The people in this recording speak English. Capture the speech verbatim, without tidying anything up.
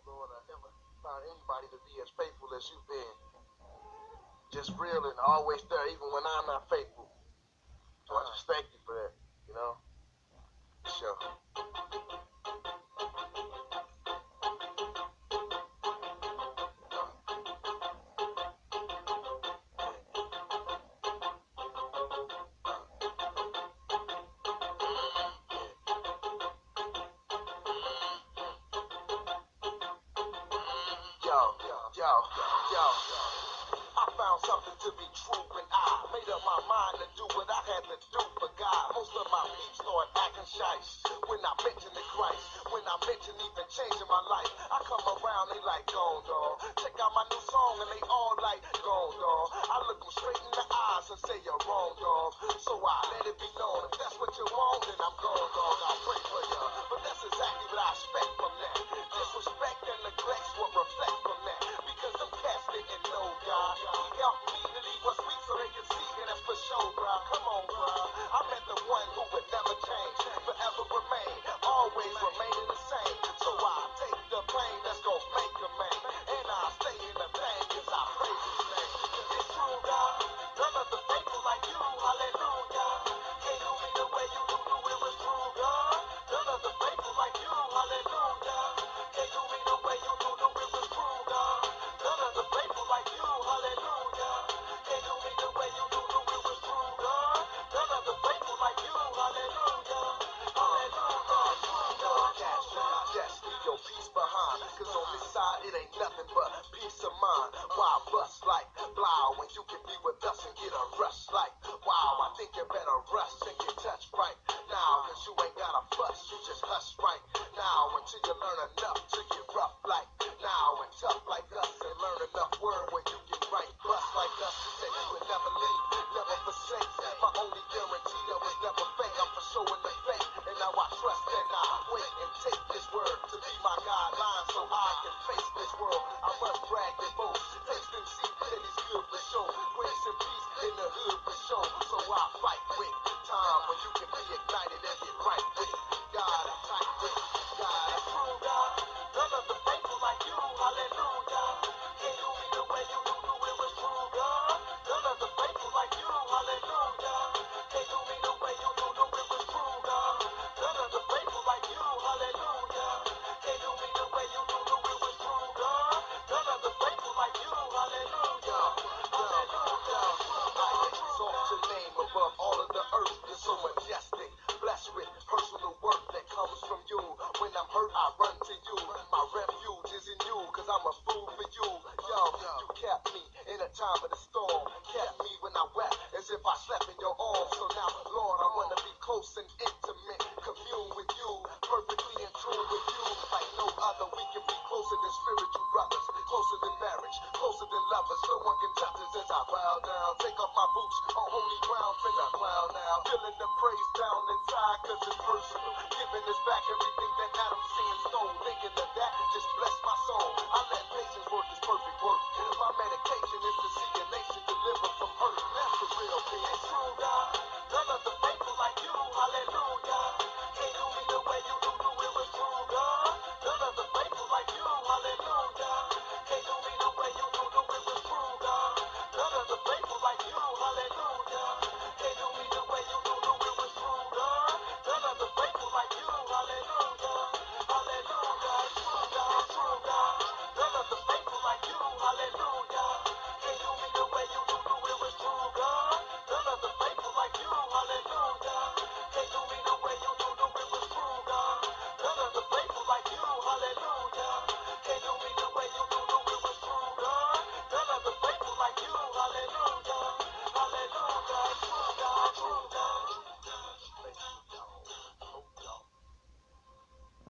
Lord, I never found anybody to be as faithful as you've been. Just real and always there, even when I'm not faithful. So I just thank you for that, you know? Sure. Yo, yo, yo, yo. I found something to be true when I made up my mind to do what I had to do for God. Most of my peeps start acting shice when I mention the Christ. When I mention even changing my life, I come around, they like, gone, dog. Check out my new song, and they all like, gone, dog. I look them straight in the eyes and say, you're wrong, dog. So I let it be known. If that's what you want, then I'm gone, dog. I'll pray for you. But that's exactly what I expect from that. Disrespect and neglect's what reflect from that. Because them cats didn't know God. He helped me to leave us weak so they can see, and that's for sure, bro. Come on, bro. I met the one who would never change, forever remain, always remaining the same. So I take the pain that's gonna make a man, and I stay in the thing as I praise his name. It's true, God. None of the faithful like you, hallelujah. Can't do me the way you do, do it was true, God. None of the faithful like you, hallelujah. Can't do me the way you do, do it was true, God. None of the faithful like you, hallelujah. Can't do me the way you do, do it was true, God. None of the faithful like you, hallelujah. Hallelujah, true, God. Cash and just leave your peace behind, cause on this side it ain't nothing but peace of mind. Why bust like blow when you can be with us and get a rush like wow? I think you better rush and get touched right now, cause you ain't got a fuss, you just hush right now until you learn enough to get rough like now and tough like us and learn enough word where you get right. Bust like us, you said you would never leave, never forsake. My only guarantee that was never fake. I'm for showing the fake, and now I trust and I wait and take this word to be my guideline so I can face this world. I must brag and boast, taste and see that he's good for sure. Grace and peace in the hood for sure. So I fight with time when you can be ignited and get right with God and tight with God. It's true, God. None of the faithful like you, hallelujah. Can't do me the way you do, do it was true, God. None of the faithful like you, hallelujah. Can't do me the way you do, do it was true, God. None of the faithful like you, hallelujah. Can't do me the way you do, do it was true, God. None of the faithful like you, hallelujah. Hallelujah, true, God. I exalt your name above all of the earth. You're so majestic, blessed with personal work that comes from you. When I'm hurt, I run to you. My refuge is in you, cause I'm a fool for you. Yo, you kept me in a time of the storm. Kept me when I wept as if I slept in your arms. So now, Lord, I wanna be close and intimate, commune with you, perfectly in tune with you. Like no other, we can be closer than spiritual brothers, closer than marriage, closer than lovers. No one can touch us as I bow down. Take off my boots on holy ground, finna clown now. Feeling the praise down inside, cause it's personal. Giving us back everything that Adam sin stole. Thinking of that, just bless my soul. I let patience work its perfect work. My medication is to see a nation delivered from hurt. That's the real thing. It's true, God. None of the faithful like you, hallelujah. Can't do me the way you do, do it was true, God. None of the faithful like you, hallelujah. Can't do me the way you do, do it was true, God. None of the faithful like you, hallelujah. Can't do me the way you do, do it was true, God. None of the faithful like you, hallelujah. Hallelujah, true, God, true, God. None of the faithful like you, hallelujah. Can't do me the way you do, do it was true, God. None of the faithful like you, hallelujah. Can't do me the way you do, do it was true, God. None of the faithful like you, hallelujah. Can't do me the way you do, do it was true, God. None of the faithful like you, hallelujah.